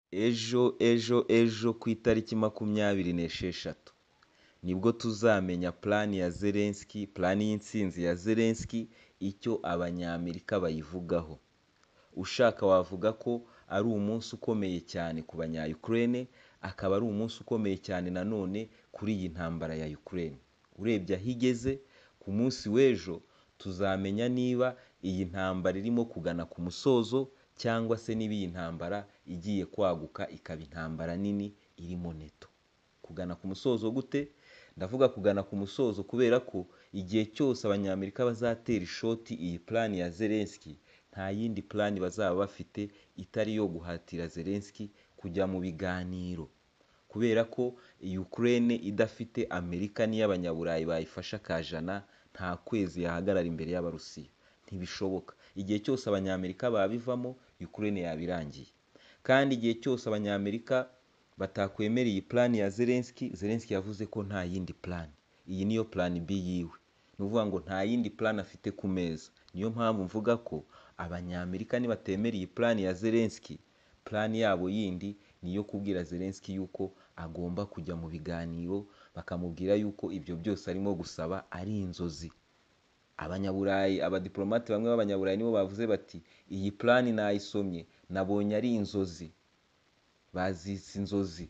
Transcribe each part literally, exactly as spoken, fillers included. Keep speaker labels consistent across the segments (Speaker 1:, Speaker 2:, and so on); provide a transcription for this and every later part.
Speaker 1: Ejo ejo ejo ku itariki makumyabiri n'esheshatu nibwo tuzamenya plan ya Zelensky, plan y'intsinzi ya Zelensky, icyo abanyamerika bayivugaho. Ushaka wavuga ko ari umunsi ukomeye cyane ku banya-Ukraine, akaba ari umunsi ukomeye cyane nanone kuri iyi ntambara ya Ukraine. Urebye aho igeze, ku munsi w'ejo tuzamenya niba iyi ntambara irimo kugana ku musozo cyangwa se niba iyi ntambara igiye kwaguka ikaba intambara nini irimo neto. Kugana ku musozo gute? Ndavuga kugana ku musozo kubera ko igihe cyose abanyamerika bazatera ishoti iyi plan ya Zelensky, nta yindi plan bazaba bafite itari yo guhatira Zelensky kujya mu biganiro. Kubera ko Ukraine idafite Amerika n'iy'abanyaburayi bayifasha kajana, nta kwezi yahagarara imbere y'Abarusiya. Ntibishoboka. Igihe cyose abanyamerika babivamo, Ukraine yabirangiye. Kandi igihe cyose abanyamerika batakwemera iyi plan ya Zelensky, Zelensky yavuze ko nta yindi plan. Iyi niyo plan B yiwe. Ni ukuvuga ngo nta yindi plan afite ku meza. Niyo mpamvu mvuga ko abanyamerika nibatemera iyi plan ya Zelensky, plan yabo yindi niyo kubwira Zelensky yuko agomba kujya mu biganiro, bakamubwira yuko ibyo byose arimo gusaba ari inzozi. Abanyaburayi, abadiplomate bamwe b'abanyaburayi nibo bavuze bati iyi plan nayisomye nabonye ari inzozi. Bazise inzozi.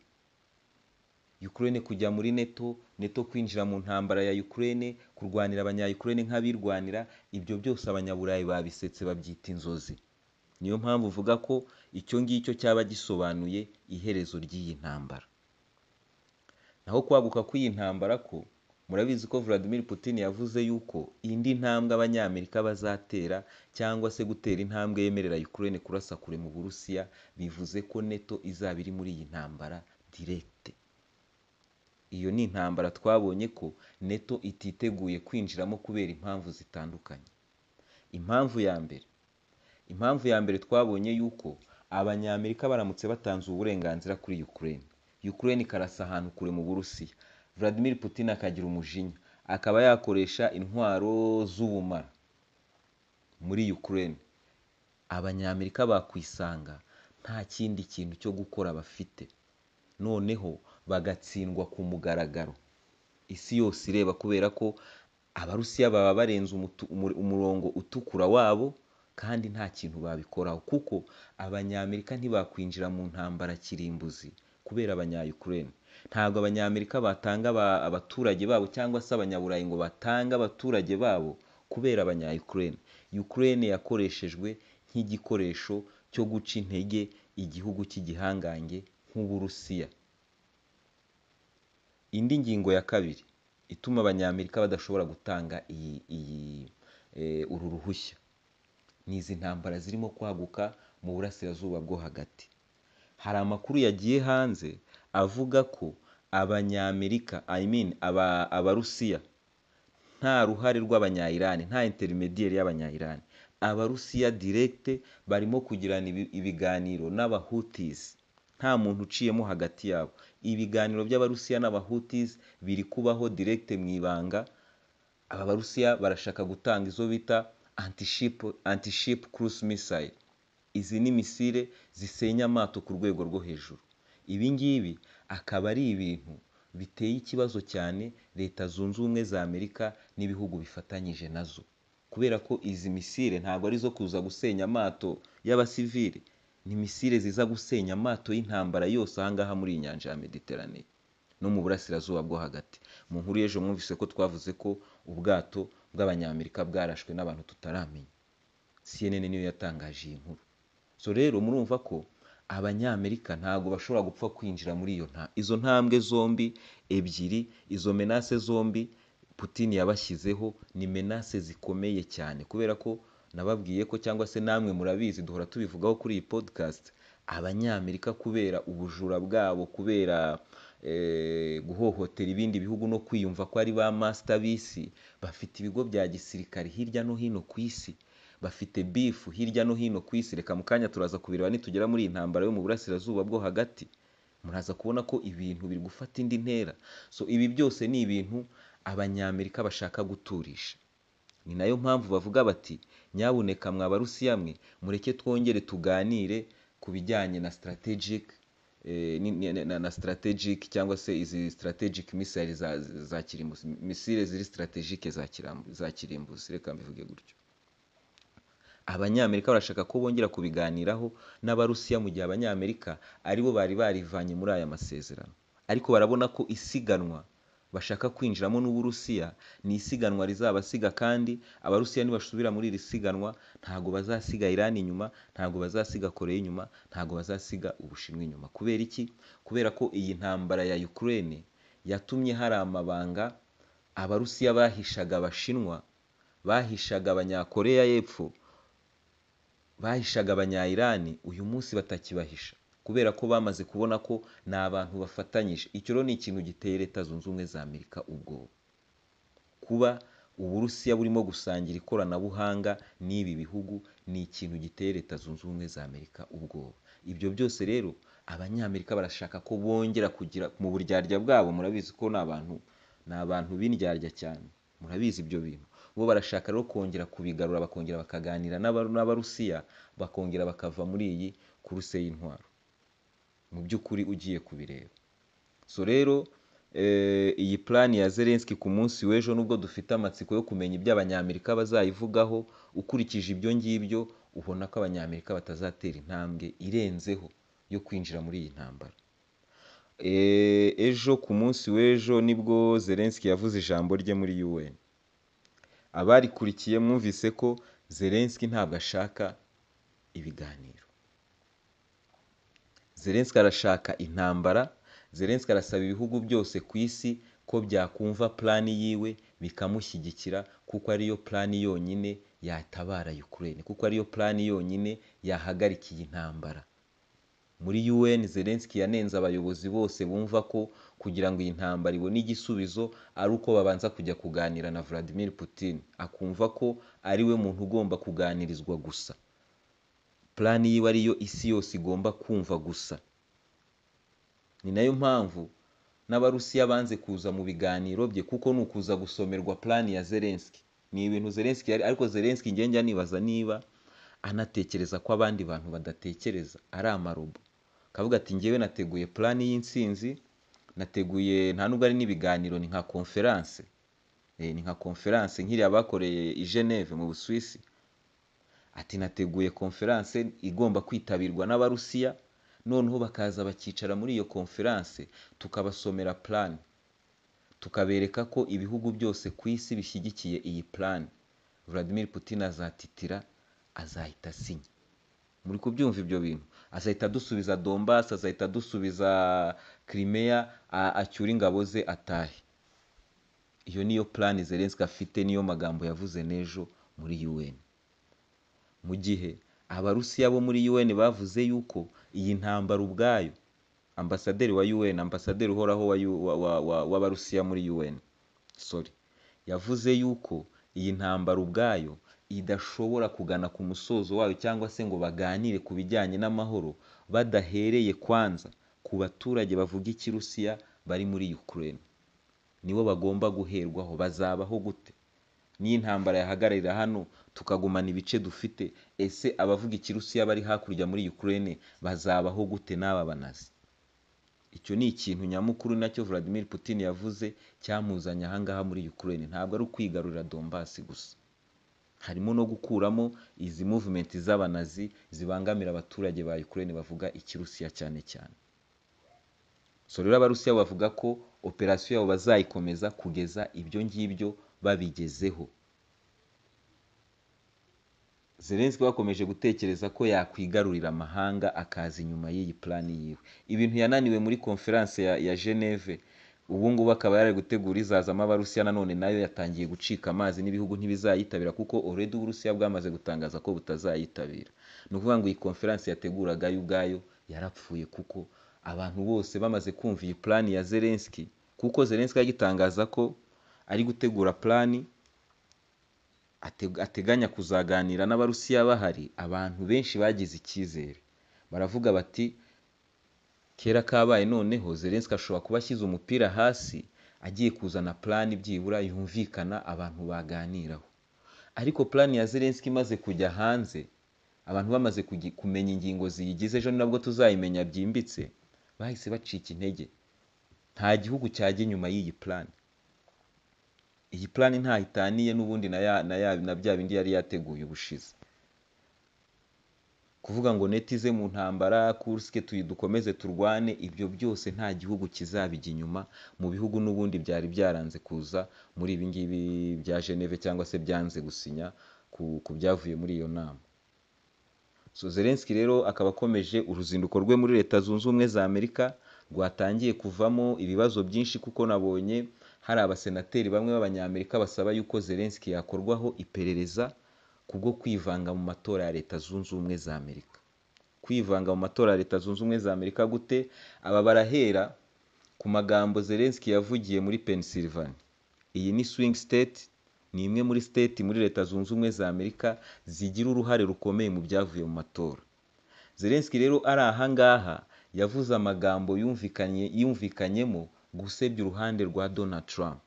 Speaker 1: Ukraine kujya muri neto, neto kwinjira mu ntambara ya Ukraine, kurwanira abanya-Ukraine nk'abirwanira, ibyo byose abanyaburayi babisetse babyita inzozi. Niyo mpamvu uvuga ko icyo ngicyo cyaba gisobanuye iherezo ry'iyi ntambara. Naho kwaguka kw'iyi ntambara ko, murabizi ko Vladimir Putin yavuze yuko indi ntambwe abanyamerika bazatera cyangwa se gutera intambwe yemerera Ukraine kurasa kure mu Burusiya, bivuze ko neto izaba iri muri iyi ntambara direct. Iyo ni intambara twabonye ko neto ititeguye kwinjiramo kubera impamvu zitandukanye. Impamvu ya mbere, impamvu ya mbere twabonye yuko abanyamerika baramutse batanze uburenganzira kuri Ukraine, Ukraine ikarasa ahantu kure mu Burusiya, Vladimir Putin akagira umujinya, akaba yakoresha intwaro z'ubumara muri Ukraine. Abanyamerika bakwisanga nta kindi kintu cyo gukora bafite, noneho bagatsindwa ku mugaragaro, isi yose ireba, kubera ko Abarusiya baba barenze umurongo utukura wabo kandi nta kintu babikoraho, kuko abanyamerika ntibakwinjira mu ntambara kirimbuzi kubera abanya-Ukraine. Ntabwo abanyamerika batanga abaturage babo cyangwa se abanyaburayi ngo batanga abaturage babo kubera abanya-Ukraine. Ukraine yakoreshejwe nk'igikoresho cyo guca intege igihugu cy'igihangange nk'Uburusiya. Indi ngingo ya kabiri ituma abanyamerika badashobora gutanga iyi iyi e, uru ruhushya ni izi ntambara zirimo kwaguka mu burasirazuba bwo hagati. Hari amakuru yagiye hanze avuga ko abanyamerika, I mean aba abarusiya, nta ruhare rw'abanya-Iran, nta intermediaire y'abanya-Iran. Abarusiya direct barimo kugirana ibiganiro n'abahutis, nta muntu uciyemo hagati yabo. Ibiganiro by'abarusiya n'abahutis biri kubaho direct mu ibanga. Aba barusiya barashaka gutanga izo bita anti-ship anti-ship cruise missile. Izi ni misile zisenya amato ku rwego rwo hejuru. Ibi ngibi akaba ari ibintu biteye ikibazo cyane Leta Zunze Ubumwe za Amerika n'ibihugu bifatanyije nazo, kubera ko izi misile ntabwo ari zo kuza gusenya amato y'abasivili, ni misile ziza gusenya amato y'intambara yose ahangaha muri inyanja ya Mediterane no mu burasirazuba bwo hagati. Mu nkuru y'ejo mwumvise ko twavuze ko ubwato bw'abanyamerika bwarashwe n'abantu tutaramenya. C N N niyo yatangaje iyi nkuru. So rero murumva ko abanyamerika ntabwo bashobora gupfa kwinjira muri iyo nta izo ntambwe zombi ebyiri, izo menace zombi Putin yabashyizeho ni menace zikomeye cyane, kubera ko nababwiye ko, cyangwa se namwe murabizi, duhora tubivugaho kuri iyi podcast, abanyamerika kubera ubujura bwabo, kubera eh, guhohotera ibindi bihugu no kwiyumva ko ari ba master b'isi, bafite ibigo bya gisirikare hirya no hino ku isi, bafite bifu hirya no hino ku isi. Reka mukanya turaza kubireba nitugera muri intambara yo mu burasirazuba bwo hagati, muraza kubona ko ibintu biri gufata indi ntera. So ibi byose ni ibintu abanyamerika bashaka guturisha. Ni nayo mpamvu bavuga bati nyabuneka mwa Barusiya mwe mureke twongere tuganire ku bijyanye na strategic eh, ni- ni- na, na strategic cyangwa se izi strategic missile za, za kirimbuzi misile ziri strategique za kirambu za kirimbuzi reka mbivuge gutyo. Abanyamerika barashaka ko bongera kubiganiraho n'Abarusiya mu gihe Abanyamerika aribo bari barivanye muri aya masezerano, ariko barabona ko isiganwa bashaka kwinjiramo n'Uburusiya ni isiganwa rizabasiga, kandi Abarusiya nibasubira muri iri siganwa ntago bazasiga Iran inyuma, ntago bazasiga Korea inyuma, ntago bazasiga Ubushinwa inyuma. Kubera iki? Kubera ko iyi ntambara ya Ukraine yatumye hari amabanga Abarusiya bahishaga Abashinwa, bahishaga Abanyakoreya y'Epfo, bahishaga Abanya-Iran, uyu munsi batakibahisha kubera ko bamaze kubona ko ni abantu bafatanyije. Icyo rero ni ikintu giteye Leta Zunze Ubumwe za Amerika ubwoba, kuba Uburusiya burimo gusangira ikoranabuhanga n'ibi bihugu ni ikintu giteye Leta Zunze Ubumwe za Amerika ubwoba. Ibyo byose rero Abanyamerika barashaka ko bongera kugira mu buryarya bwabo, murabizi ko ni abantu ni abantu b'indyarya cyane, murabizi ibyo bintu. Bo barashaka rero kongera kubigarura, bakongera bakaganira n'Abarusiya, bakongera bakava muri iyi kuruse y'intwaro mu by'ukuri ugiye kubireba. So rero eh, iyi plan ya Zelensky ku munsi w'ejo, nubwo dufite amatsiko yo kumenya ibyo Abanyamerika bazayivugaho, ukurikije ibyo ngibyo ubona ko Abanyamerika batazatera intambwe irenzeho yo kwinjira muri iyi ntambara. Eh, ejo ku munsi w'ejo nibwo Zelensky yavuze ijambo rye muri U N. Abarikurikiye mwumvise ko Zelensky ntabwo ashaka ibiganiro. Zelensky arashaka intambara. Zelensky arasaba ibihugu byose ku isi ko byakumva plan yiwe bikamushyigikira, kuko ariyo plan yonyine yatabara Ukraine, kuko ariyo plan yonyine yahagarika iyi ntambara. Muri U N Zelensky yanenze abayobozi bose bumva ko kugira ngo iyi ntambara ibone igisubizo ari uko babanza kujya kuganira na Vladimir Putin, akumva ko ari we muntu ugomba kuganirizwa gusa, plan yiwe ariyo isi yose igomba kumva gusa. Ni nayo mpamvu n'Abarusiya banze kuza mu biganiro bye, kuko ni ukuza gusomerwa plan ya Zelensky. Ni ibintu Zelensky yari, ariko Zelensky njye njya nibaza niba anatekereza ko abandi bantu badatekereza, ari amarobo. Kavuga ati njyewe nateguye plan y'intsinzi, nateguye nta nubwo ari n'ibiganiro, ni nka conference eh, ni nka conference nk'iriya bakoreye i Geneve mu Busuwisi. Ati nateguye conference igomba kwitabirwa n'Abarusiya, noneho bakaza bakicara muri iyo conference tukabasomera plan, tukabereka ko ibihugu byose ku isi bishyigikiye iyi plan. Vladimir Putin azatitira, azahita asinya. Muri kubyumva ibyo bintu? Azahita dusubiza Donbass, azahita dusubiza Crimea, acyura ingabo ze atahe. Iyo niyo plan Zelensky afite, niyo magambo yavuze n'ejo muri U N. Mu gihe Abarusiya bo muri U N bavuze yuko iyi ntambara ubwayo, ambasaderi wa U N, ambasaderi uhoraho w'Abarusiya muri U N, sorry, yavuze yuko iyi ntambara ubwayo idashobora kugana ku musozo wayo, cyangwa se ngo baganire ku bijyanye n'amahoro badahereye kwanza ku baturage bavuga ikirusiya bari muri Ukraine. Nibo bagomba guherwaho. Bazabaho gute niyo intambara yahagararira hano tukagumana ibice dufite? Ese abavuga ikirusiya bari hakurya muri Ukraine bazabaho gute n'aba banazi? Icyo ni ikintu nyamukuru nacyo Vladimir Putin yavuze cyamuzanye ahangaha muri Ukraine. Ntabwo ari ukwigarurira Donbass gusa, harimo no gukuramo izi movement z'abanazi zibangamira abaturage ba Ukraine bavuga ikirusiya cyane cyane. So rero Abarusiya bavuga ko operasiyo yabo bazayikomeza kugeza ibyo ngibyo babigezeho. Zelensky bakomeje gutekereza ko yakwigarurira amahanga akaza inyuma y'iyi plan yiwe. Ibintu yananiwe muri conference ya, ya Geneve, ubu ngubu akaba yari gutegura izazamo Abarusiya, nanone nayo yatangiye gucika amazi n'ibihugu ntibizayitabira, kuko already Uburusiya bwamaze gutangaza ko butazayitabira. Ni ukuvuga ngo iyi conference yateguraga yo ubwayo yarapfuye, kuko abantu bose bamaze kumva iyi plan ya Zelensky, kuko Zelensky yagitangaza ko ari gutegura plan ateganya kuzaganira n'Abarusiya bahari. Abantu benshi bagize icyizere, baravuga bati kera kabaye, noneho Zelensky ashobora kuba ashyize umupira hasi agiye kuzana plan byibura yumvikana abantu baganiraho. Ariko plan ya Zelensky imaze kujya hanze, abantu bamaze kumenya ingingo ziyigize, ejo nabwo tuzayimenya byimbitse, bahise bacika intege. Nta gihugu cyajya inyuma y'iyi plan. Iyi plan ntaho itaniye n'ubundi na ya na ya na bya bindi yari yateguye ubushize. Kuvuga ngo netize mu ntambara, Kursk dukomeze turwane, ibyo byose nta gihugu kizabijya inyuma mu bihugu n'ubundi byari byaranze kuza muri ibi ngibi bya Geneve cyangwa se byanze gusinya ku, ku byavuye muri iyo nama. So Zelensky rero akaba akomeje uruzinduko rwe muri Leta Zunze Ubumwe za Amerika, rwatangiye kuvamo ibibazo byinshi kuko nabonye hari abasenateri bamwe b'abanyamerika basaba yuko Zelensky yakorwaho iperereza kubwo kwivanga mu matora ya Leta Zunze Ubumwe za Amerika. Kwivanga mu matora ya Leta Zunze Ubumwe za Amerika gute? Aba barahera ku magambo Zelensky yavugiye muri Pennsylvania. Iyi ni swing state, ni imwe muri state muri Leta Zunze Ubumwe za Amerika zigira uruhare rukomeye mu byavuye mu matora. Zelensky rero ari ahangaha yavuze amagambo yumvikanye yumvikanyemo gusebya uruhande rwa Donald Trump.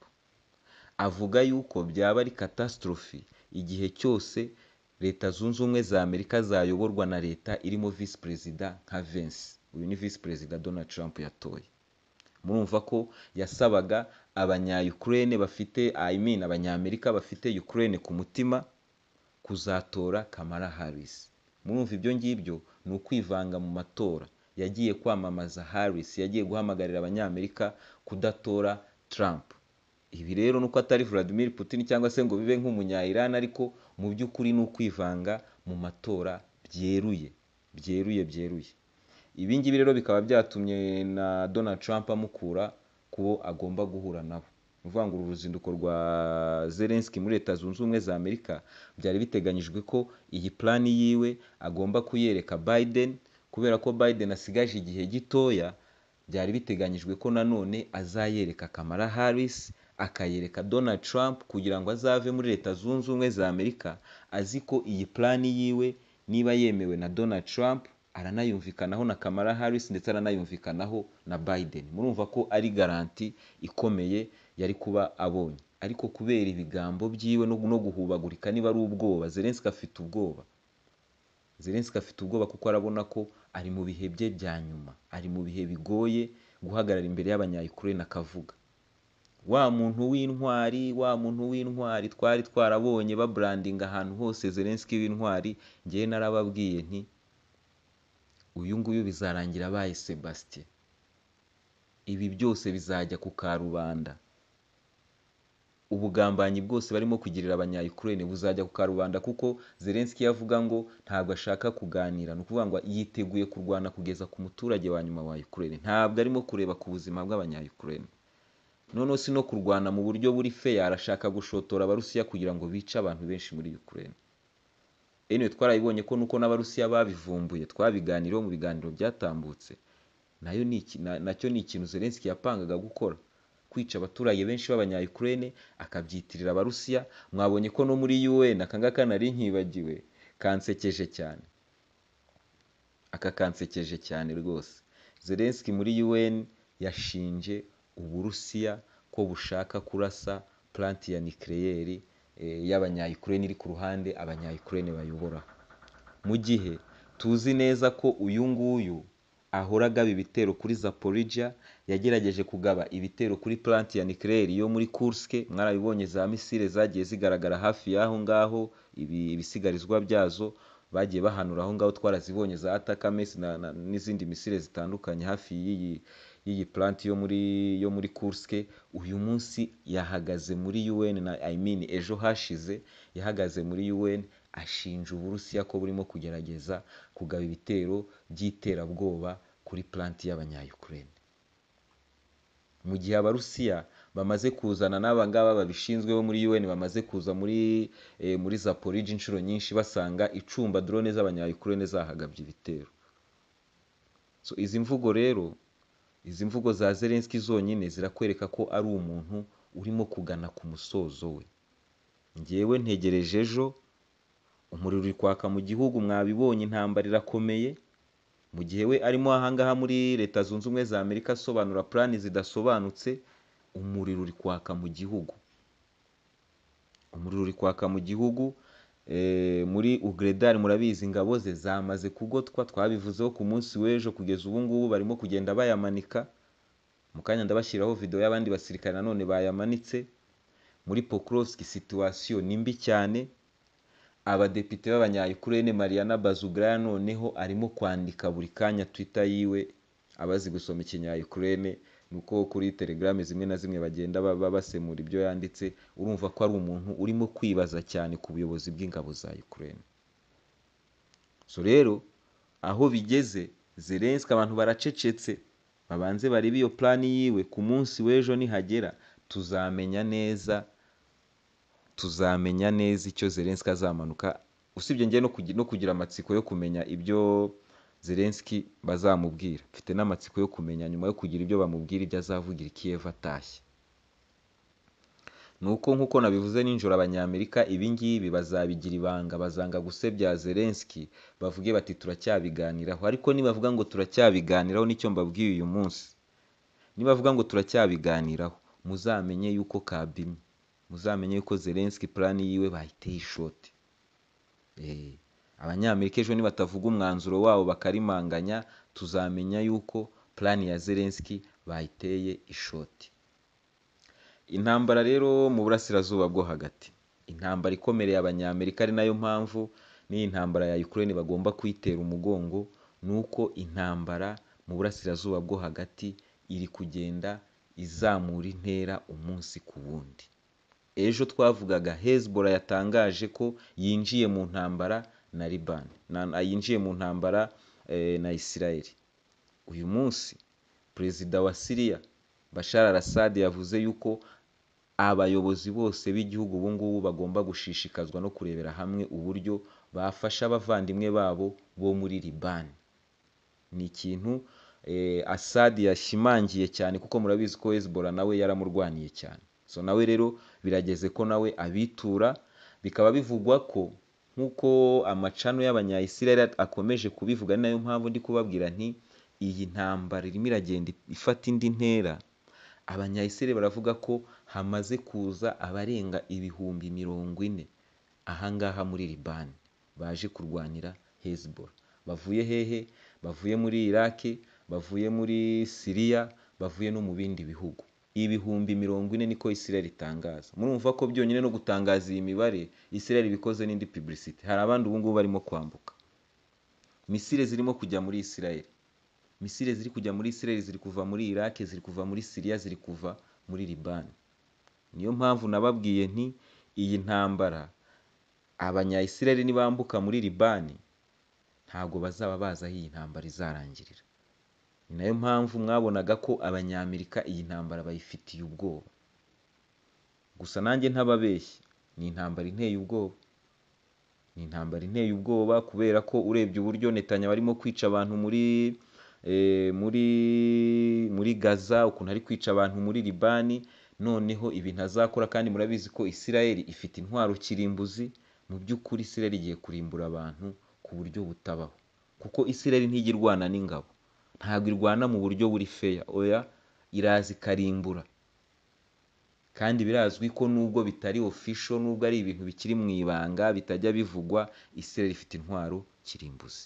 Speaker 1: Avuga yuko byaba ari catastrophe igihe cyose Leta Zunze Ubumwe za Amerika zayoborwa na leta irimo vice president nka Vance. Uyu ni vice president Donald Trump yatoye. Murumva ko yasabaga abanya-Ukraine bafite I mean abanyamerika bafite Ukraine ku mutima kuzatora Kamala Harris. Murumva ibyo ngibyo ni ukwivanga mu matora. Yagiye kwamamaza Harris, yagiye guhamagarira abanyamerika kudatora Trump. Ibi rero nuko atari Vladimir Putin cyangwa se ngo bibe nk'umunya-Iran, ariko mu by'ukuri ni ukwivanga mu matora byeruye byeruye byeruye. Ibi ngibi rero bikaba byatumye na Donald Trump amukura kubo agomba guhura nabo. Uvuga ngo uru ruzinduko rwa Zelensky muri Leta Zunze Ubumwe za Amerika byari biteganyijwe ko iyi plan yiwe agomba kuyereka Biden, kubera ko Biden asigaje igihe gitoya. Byari biteganyijwe ko nanone azayereka Kamala Harris, akayereka Donald Trump kugira ngo azave muri Leta Zunze Ubumwe za Amerika azi ko iyi plan yiwe niba yemewe na Donald Trump aranayumvikanaho na Kamala Harris ndetse aranayumvikanaho na Biden. Murumva ko ari garanti ikomeye yari kuba abonye, ariko kubera ibigambo byiwe no guhubagurika niba ari ubwoba, Zelensky afite ubwoba. Zelensky afite ubwoba kuko arabona ko ari mu bihe bye bya nyuma, ari mu bihe bigoye guhagarara imbere y'abanya-Ukraine akavuga. Wa muntu w'intwari, wa muntu w'intwari twari twarabonye ba branding ahantu hose Zelensky w'intwari, ngiye narababwiye nti uyu nguyu bizarangira abaye Sebastien. Ibi byose bizajya ku karubanda. Ubugambanyi bwose barimo kugirira abanya-Ukraine buzajya ku karubanda, kuko Zelensky yavuga ngo ntabwo ashaka kuganira, no kuvuga ngo yiteguye kurwana kugeza ku muturage wa nyuma wa Ukraine. Ntabwo arimo kureba ku buzima bw'abanya-Ukraine. Noneho si no kurwana mu buryo buri fair, arashaka gushotora abarusiya kugira ngo bice abantu benshi muri Ukraine. Ene twarabibonye ko nuko n'abarusiya babivumbuye, twabiganiraho mu biganiro byatambutse. Nayo ni nacyo ni ikintu Zelensky yapangaga gukora, kwica abaturage benshi b'abanya-Ukraine akabyitirira abarusiya. Mwabonye ko no muri U N akangaka nari nkibagiwe kansekeje cyane, aka kansekeje cyane rwose. Zelensky muri U N yashinje Uburusiya ko bushaka kurasa plant ya nucleaire e, y'abanya-Ukraine iri ku ruhande abanya-Ukraine bayobora. Mu gihe tuzi neza ko uyu nguyu ahora agaba ibitero kuri Zaporizhia, yagerageje kugaba ibitero kuri plant ya nucleaire yo muri Kursk. Mwarabibonye za misile zagiye zigaragara hafi yaho ngaho, ibi ibisigarizwa byazo bagiye bahanura aho ngaho, twarazibonye za Atacams n'izindi misile zitandukanye hafi y'iyi y'iyi plant yo muri yo muri Kursk. Uyu munsi yahagaze muri U N na I mean ejo hashize yahagaze muri U N ashinja Uburusiya ko burimo kugerageza kugaba ibitero by'iterabwoba kuri plant y'abanya-Ukraine. Mu gihe abarusiya bamaze kuzana n'abangaba babishinzwe bo muri U N bamaze kuza muri e, muri Zaporizhia inshuro nyinshi basanga icumba drone z'abanya-Ukraine zahagabye ibitero. So izi mvugo rero, izi mvugo za Zelensky zonyine zirakwereka ko ari umuntu urimo kugana ku musozo we. Ngewe ntegereje ejo umuriro uri kwaka mu gihugu, mwabibonye intambara irakomeye. Mu gihe we arimo ahangaha muri Leta Zunze Ubumwe za Amerika asobanura plan zidasobanutse, umuriro uri kwaka mu gihugu. Umuriro uri kwaka mu gihugu, eh, muri Ugredar murabizi ingabo ze zamaze kugotwa, twabivuzeho ku munsi w'ejo, kugeza ubu ngubu barimo kugenda bayamanika. Mu kanya ndabashyiraho video y'abandi basirikare nanone bayamanitse. Muri Pokrovsk situation ni mbi cyane. Abadepite b'abanya-Ukraine Mariana Bazugraya noneho arimo kwandika buri kanya Twitter yiwe, abazi gusoma ikinya-Ukraine nuko kuri Telegram zimwe na zimwe bagenda baba basemura ibyo yanditse, urumva ko ari umuntu urimo kwibaza cyane ku buyobozi bw'ingabo za Ukraine. So rero aho bigeze, Zelensky abantu baracecetse, babanze barebe iyo plan yiwe, ku munsi w'ejo nihagera tuzamenya neza tuzamenya neza icyo Zelensky azamanuka. Usibye ngiye no kugira no kugira amatsiko yo kumenya ibyo Zelensky bazamubwira, mfite n'amatsiko yo kumenya nyuma yo kugira ibyo bamubwira ibyo azavugira Kiev atashye. Nuko nkuko nabivuze ninjoro, abanyamerika ibi ngibi bazabigira ibanga, bazanga gusebya Zelensky, bavuge bati turacyabiganiraho. Ariko nibavuga ngo turacyabiganiraho, nicyo mbabwiye uyu munsi, nibavuga ngo turacyabiganiraho, muzamenye yuko kabimye, muzamenye yuko Zelensky plan yiwe bahiteye ishoti. Eh, abanyamerika ejo nibatavuga umwanzuro wabo bakarimanganya, tuzamenya yuko plan ya Zelensky bahiteye ishoti. Intambara rero mu burasirazuba bwo hagati, intambara ikomereye abanyamerika, ari nayo mpamvu ni intambara ya Ukraine bagomba kwitera umugongo, nuko intambara mu burasirazuba bwo hagati iri kugenda izamura intera umunsi ku wundi. Ejo twavugaga Hezbollah yatangaje ko yinjiye mu ntambara na Liban, na yinjiye mu ntambara eh, na Israel. Uyu munsi perezida wa Syria Bashar al-Assad yavuze yuko abayobozi bose b'igihugu ubu ngubu bagomba gushishikazwa no kurebera hamwe uburyo bafasha abavandimwe babo bo muri Liban. Ni ikintu eh, Assad yashimangiye cyane, kuko murabizi ko Hezbollah nawe yaramurwaniye cyane. So nawe rero birageze ko nawe abitura, bikaba bivugwa ko nkuko amacano y'abanya-Israel akomeje kubivuga, nayo mpamvu ndi kubabwira nti iyi ntambara irimo iragenda ifata indi ntera. Abanya-Israel baravuga ko hamaze kuza abarenga ibihumbi mirongo ine ahangaha muri Liban baje kurwanira Hezbollah. Bavuye hehe? Bavuye muri Iraq, bavuye muri Syria, bavuye no mu bindi bihugu. Ibihumbi mirongo ine niko Israel itangaza. Murumva ko byonyine no gutangaza iyi mibare Israel bikoze n'indi publicity. Hari abandi ubu ngubu barimo kwambuka. Misile zirimo kujya muri Israel. Misile ziri kujya muri Israel ziri kuva muri Iraq, ziri kuva muri Syria, ziri kuva muri Liban. Niyo mpamvu nababwiye nti iyi ntambara abanya-Israel nibambuka muri Liban ntago bazaba baza iyi ntambara izarangirira. Ni nayo mpamvu mwabonaga ko abanyamerika iyi ntambara bayifitiye ubwoba. Gusa nanjye ntababeshye, ni intambara inteye ubwoba. Ni intambara inteye ubwoba kubera ko urebye uburyo Netanyahu barimo kwica abantu muri eh, muri muri Gaza, ukuntu ari kwica abantu muri Liban, noneho ibintu azakora. Kandi murabizi ko Israel ifite intwaro kirimbuzi. Mu by'ukuri Israel igiye kurimbura abantu ku buryo butabaho, kuko Israel ntigirwana n'ingabo, ntabwo irwana mu buryo buri fair, oya irazi karimbura. Kandi birazwi ko nubwo bitari official, nubwo ari ibintu bikiri mu ibanga bitajya bivugwa, Israel ifite intwaro kirimbuzi.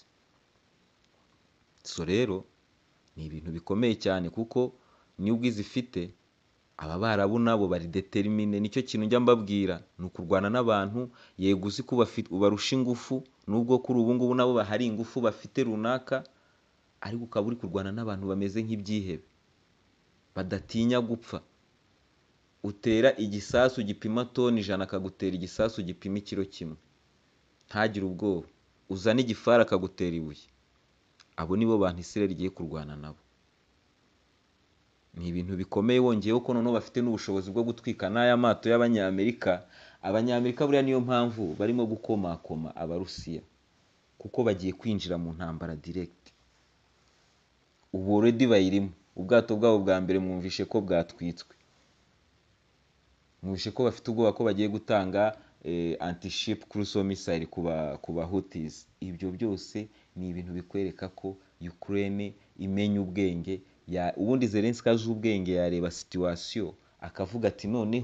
Speaker 1: So rero ni ibintu bikomeye cyane, kuko nubwo izifite, aba barabu nabo bari determine. Nicyo kintu njya mbabwira, ni ukurwana n'abantu yego uzi ko bafite ubarusha ingufu, nubwo kuri ubu ngubu nabo bahari ingufu bafite runaka, ariko ukaba uri kurwana n'abantu bameze nk'ibyihebe badatinya gupfa. Utera igisasu gipima toni ijana akagutera igisasu gipima ikiro kimwe, ntagire ubwoba. Uzana igifara akagutera ibuye. Abo nibo bantu Israel igiye kurwana nabo. Ni ibintu bikomeye, wongeyeho ko noneho bafite n'ubushobozi bwo gutwika n'aya mato y'abanyamerika. Abanyamerika buriya niyo mpamvu barimo gukomakoma Abarusiya, kuko bagiye kwinjira mu ntambara direct. Ubu already bayirimo. Ubwato bwabo bwa mbere mwumvishe ko bwatwitswe. Mwumvishe ko bafite ubwoba ko bagiye gutanga eh, anti-ship cruise missile kuba kuba Houthis. Ibyo byose ni ibintu bikwereka ko Ukraine imenya ubwenge. Ya ubundi Zelensky azi ubwenge, yareba situation akavuga ati noneho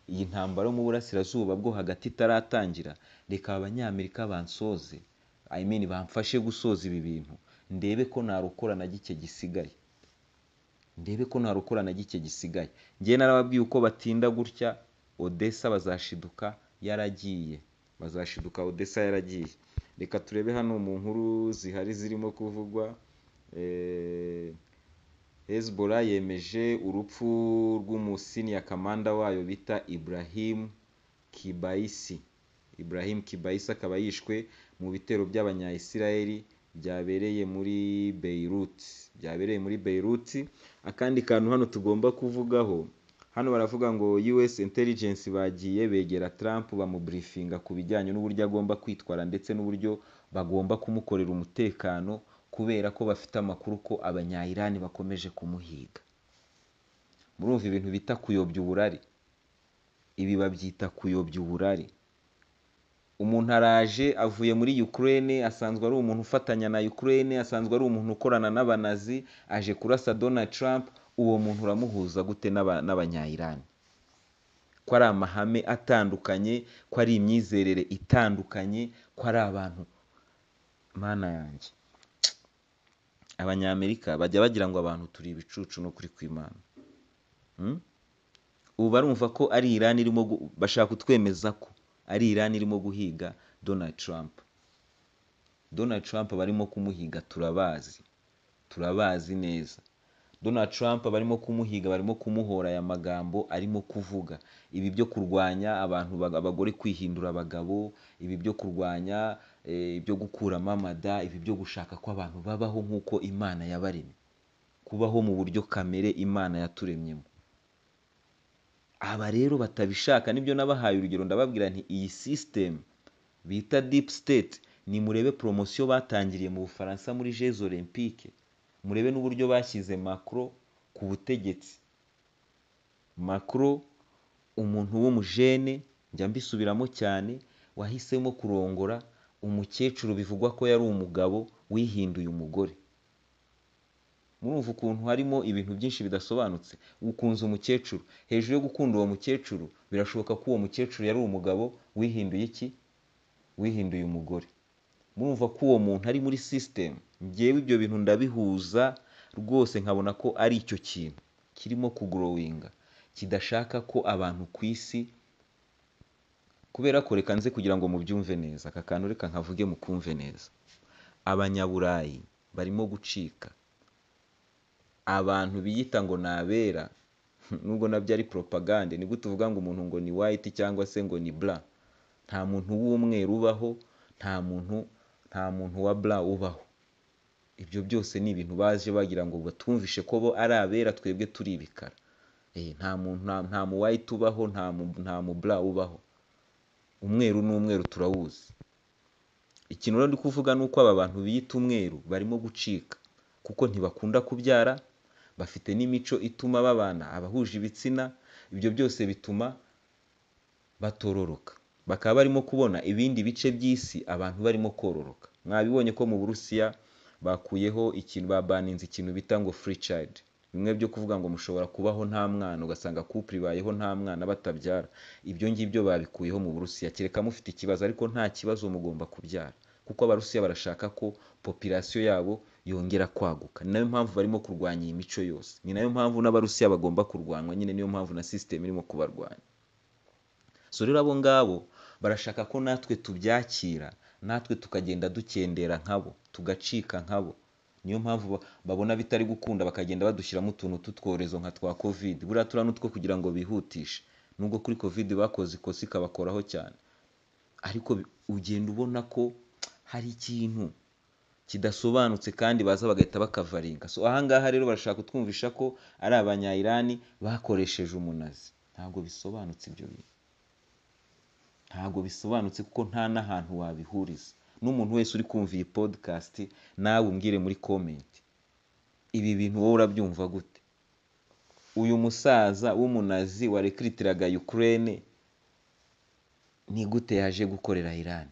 Speaker 1: iyi ntambara yo mu burasirazuba bwo hagati itaratangira, reka abanyamerika bansoze, I mean bamfashe gusoza ibi bintu, ndebe ko narukora na gike gisigaye, ndebe ko narukora na gike gisigaye. Njye narababwiye uko batinda gutya Odessa bazashiduka yaragiye, bazashiduka Odessa yaragiye. Reka turebe hano mu nkuru zihari zirimo kuvugwa. eh, Hezbollah yemeje urupfu rw'umusiniya kamanda wayo bita Ibrahim Kibaisi. Ibrahim Kibaisi akaba yishwe mu bitero by'abanya-Isiraheli byabereye muri Beirut, byabereye muri Beirut. Akandi kantu hano tugomba kuvugaho, hano baravuga ngo U S intelligence bagiye begera Trump bamubriefinga ku bijyanye n'uburyo agomba kwitwara ndetse n'uburyo bagomba kumukorera umutekano, kubera ko bafite amakuru ko abanya-Iran bakomeje kumuhiga. Murumva ibintu bita kuyobya uburari, ibi babyita kuyobya uburari. Umuntu araje avuye muri Ukraine, asanzwe ari umuntu ufatanya na Ukraine, asanzwe ari umuntu ukorana n'abanazi, aje kurasa Donald Trump. Uwo muntu uramuhuza gute n'abanya-Iran? Ko ari amahame atandukanye, ko ari imyizerere itandukanye, ko ari abantu, mana yanjye. Abanyamerika bajya bagira ngo abantu turi ibicucu no kuri kw'Imana. hmm? Ubu barumva ko ari Iran irimo bashaka kutwemeza ko ari Iran irimo guhiga Donald Trump. Donald Trump barimo kumuhiga turabazi, turabazi neza. Donald Trump barimo kumuhiga, barimo kumuhora aya magambo arimo kuvuga, ibi byo kurwanya abantu abagore kwihindura abagabo, ibi byo kurwanya e, ibyo gukuramo amada, ibi byo gushaka ko abantu babaho nk'uko Imana yabaremye, kubaho mu buryo kamere Imana yaturemyemo. Aba rero batabishaka, nibyo nabahaye urugero ndababwira nti iyi system bita deep state, ni murebe promotion batangiriye mu Bufaransa muri Jeux Olympiques, murebe n'uburyo bashyize Macron ku butegetsi. Macron umuntu w'umujene, njya mbisubiramo cyane, wahisemo kurongora umukecuru bivugwa ko yari umugabo wihinduye umugore. Murumva ukuntu harimo ibintu byinshi bidasobanutse. Ukunze umukecuru, hejuru yo gukunda uwo mukecuru birashoboka ko uwo mukecuru yari umugabo wihinduye iki? Wihinduye umugore. Murumva ko uwo muntu ari muri system. Ngewe ibyo bintu ndabihuza rwose, nkabona ko ari icyo kintu kirimo kugrowinga, kidashaka ko abantu ku isi, kubera ko reka nze kugira ngo mubyumve neza, aka kantu reka nkavuge mukumve neza. Abanyaburayi barimo gucika, abantu biyita ngo nabera, nubwo nabyo ari propagande. Ni gute uvuga ngo umuntu ngo ni white cyangwa se ngo ni blanc? Nta muntu w'umweru ubaho, nta muntu nta muntu wa blanc ubaho. Ibyo byose ni ibintu baje bagira ngo batumvishe ko bo ari abera, twebwe turi ibikara. Eh, nta muntu nta mu white ubaho, nta mu nta mu blanc ubaho. Umweru n'umweru turawuzi. Ikintu rero ndi kuvuga nuko aba bantu biyita umweru barimo gucika, kuko ntibakunda kubyara, bafite n'imico ituma babana abahuje ibitsina. Ibyo byose bituma batororoka, bakaba barimo kubona ibindi bice by'isi abantu barimo kororoka. Mwabibonye ko mu Burusiya bakuyeho ikintu, babaninze ikintu bita ngo free child, bimwe byo kuvuga ngo mushobora kubaho nta mwana, ugasanga couple bayeho nta mwana batabyara. Ibyo ngibyo babikuyeho mu Burusiya, kereka mufite ikibazo, ariko nta kibazo mugomba kubyara, kuko Abarusiya barashaka ko population yabo yongera kwaguka. Ni nayo mpamvu barimo kurwanya iyi mico yose, ni nayo mpamvu n'Abarusiya bagomba kurwanwa nyine, niyo mpamvu na system irimo kubarwanya. So rero abo ngabo barashaka ko natwe tubyakira, natwe tukagenda dukendera nkabo, tugacika nkabo. Niyo mpamvu babona bitari gukunda bakagenda badushyiramo utuntu tutworezo nka twa covid. Buriya tura nutwo kugira ngo bihutishe, nubwo kuri covid bakoze ikosi kabakoraho cyane, ariko ugenda ubona ko hari ikintu kidasobanutse kandi baza bagahita bakavaringa. So ahangaha rero barashaka kutwumvisha ko ari abanya-Iran bakoresheje umunazi. Ntabwo bisobanutse ibyo bintu, ntabwo bisobanutse, kuko nta n'ahantu wabihuriza. N'umuntu wese uri kumva iyi podcast, nawe umbwire muri comment, ibi bintu wowe urabyumva gute? Uyu musaza w'umunazi warekritiraga Ukraine ni gute yaje gukorera Iran?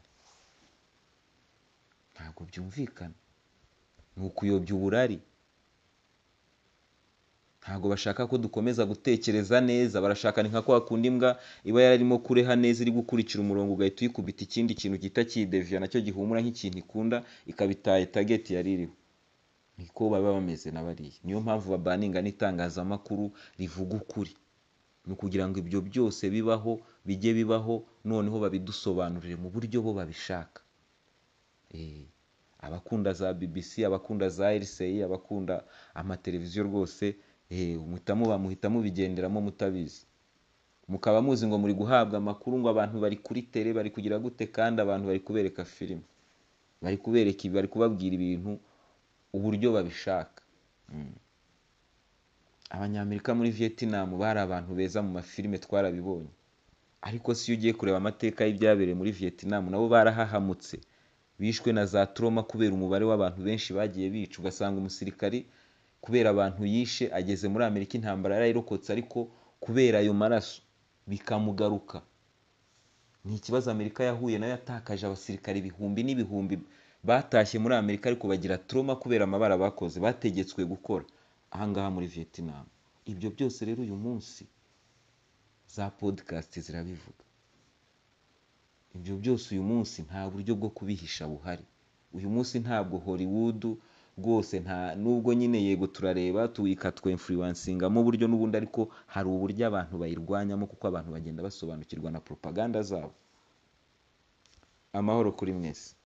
Speaker 1: Ntabwo byumvikana, ni ukuyobya uburari. ntabwo bashaka ko dukomeza gutekereza neza, barashaka ni nka kwa kundi imbwa iba yararimo kureha neza iri gukurikira umurongo ugahita uyikubita ikindi kintu gihita kiyideviya nacyo gihumura nk'ikintu ikunda ikabitaye target yari iriho. Niko baba bameze na bariya. Niyo mpamvu babaninga n'itangazamakuru rivuga ukuri. Ni ukugira ngo ibyo byose bibaho bijye bibaho noneho babidusobanurire mu buryo bo babishaka. Eh, abakunda za B B C, abakunda za R C I, abakunda amateleviziyo rwose eh muhitamo bamuhitamo bigenderamo mutabizi. Mukaba muzi ngo muri guhabwa amakuru ngo abantu bari kuri tele bari kugira gute kandi abantu bari kubereka filime. Bari kubereka ibi bari kubabwira ibintu uburyo babishaka. Mm. Abanyamerika muri Vietnam bari abantu beza mu mafilime twarabibonye. Ariko si ugiye kureba amateka y'ibyabereye muri Vietnam nabo barahahamutse. Bishwe na za trauma kubera umubare w'abantu benshi bagiye bica, ugasanga umusirikari kubera abantu yishe ageze muri Amerika intambara yarayirokotse ariko kubera ayo maraso bikamugaruka. Ni ikibazo Amerika yahuye nayo yatakaje abasirikari ibihumbi n'ibihumbi batashye muri Amerika ariko bagira trauma kubera amabara bakoze bategetswe gukora ahangaha muri Vietnam. Ibyo byose rero uyu munsi za podcast zirabivuga. Ibyo byose uyu munsi nta buryo bwo kubihisha buhari. Uyu munsi ntabwo Hollywood rwose nta nubwo nyine yego turareba tuyikatwe influencinga mu buryo n'ubundi ariko hari uburyo abantu bayirwanyamo kuko abantu bagenda basobanukirwa na propaganda zabo. Amahoro kuri mwese.